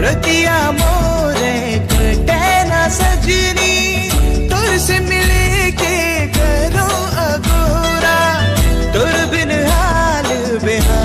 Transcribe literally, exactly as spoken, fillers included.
रतिया मोरे कटे ना सजनी, तुर से मिले के करो अगोरा, तुर बिन हाल बेहाल